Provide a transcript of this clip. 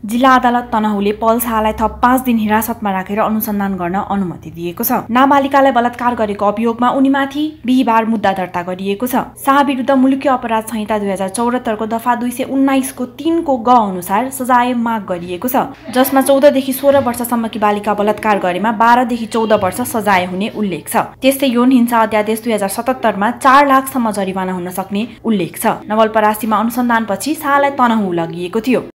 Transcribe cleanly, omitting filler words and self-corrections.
जिल्ला अदालत तनहुँले पल शाहलाई थप 5 दिन हिरासतमा राखेर अनुसन्धान गर्न अनुमति दिएको छ। नाबालिकालाई बलात्कार गरेको अभियोगमा उनीमाथि बिहीबार मुद्दा दर्ता गरिएको छ। शाह विरुद्ध मुलुकी अपराध संहिता 2074 को दफा 219 को 3 को ग अनुसार सजाय माग गरिएको छ, जसमा 14 देखि 16 वर्षसम्मकी बालिका बलात्कार गरेमा 12 देखि 14 वर्ष सजाय हुने उल्लेख छ। त्यस्तै यौन हिंसा अध्यादेश 2077 मा 4 लाखसम्म जरिवाना हुन सक्ने उल्लेख छ। नवलपरासीमा अनुसन्धानपछि शाहलाई तनहुँ लगिएको थियो।